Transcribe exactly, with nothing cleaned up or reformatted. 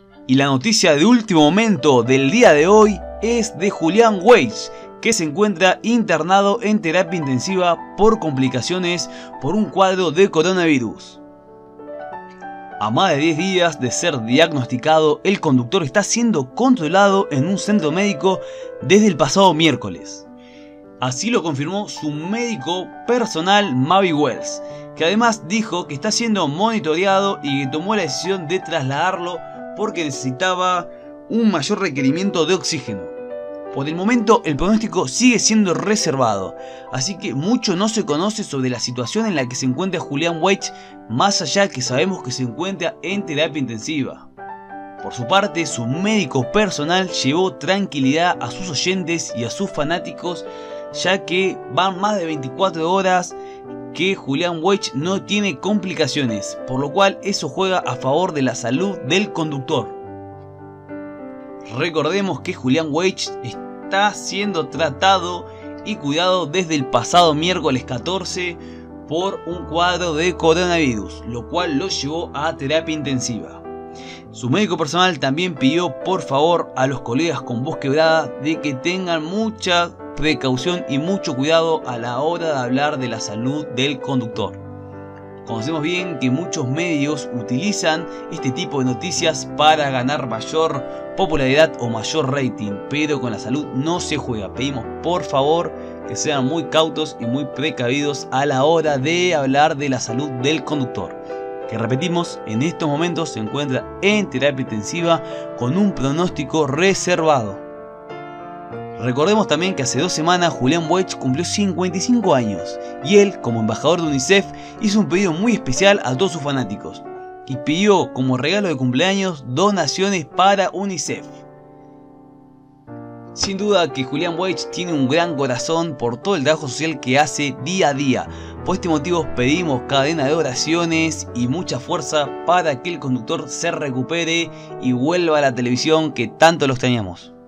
Y la noticia de último momento del día de hoy es de Julián Weich, que se encuentra internado en terapia intensiva por complicaciones por un cuadro de coronavirus. A más de diez días de ser diagnosticado, el conductor está siendo controlado en un centro médico desde el pasado miércoles. Así lo confirmó su médico personal Mavi Wells, que además dijo que está siendo monitoreado y que tomó la decisión de trasladarlo porque necesitaba un mayor requerimiento de oxígeno. Por el momento el pronóstico sigue siendo reservado, así que mucho no se conoce sobre la situación en la que se encuentra Julián Weich, más allá que sabemos que se encuentra en terapia intensiva. Por su parte, su médico personal llevó tranquilidad a sus oyentes y a sus fanáticos, ya que van más de veinticuatro horas que Julián Weich no tiene complicaciones, por lo cual eso juega a favor de la salud del conductor. Recordemos que Julián Weich está siendo tratado y cuidado desde el pasado miércoles catorce por un cuadro de coronavirus, lo cual lo llevó a terapia intensiva. Su médico personal también pidió por favor a los colegas con voz quebrada de que tengan mucha precaución y mucho cuidado a la hora de hablar de la salud del conductor. Conocemos bien que muchos medios utilizan este tipo de noticias para ganar mayor popularidad o mayor rating, pero con la salud no se juega. Pedimos por favor que sean muy cautos y muy precavidos a la hora de hablar de la salud del conductor, que repetimos, en estos momentos se encuentra en terapia intensiva con un pronóstico reservado. Recordemos también que hace dos semanas Julián Weich cumplió cincuenta y cinco años y él, como embajador de UNICEF, hizo un pedido muy especial a todos sus fanáticos y pidió como regalo de cumpleaños donaciones para UNICEF. Sin duda que Julián Weich tiene un gran corazón por todo el trabajo social que hace día a día. Por este motivo pedimos cadena de oraciones y mucha fuerza para que el conductor se recupere y vuelva a la televisión que tanto lo extrañamos.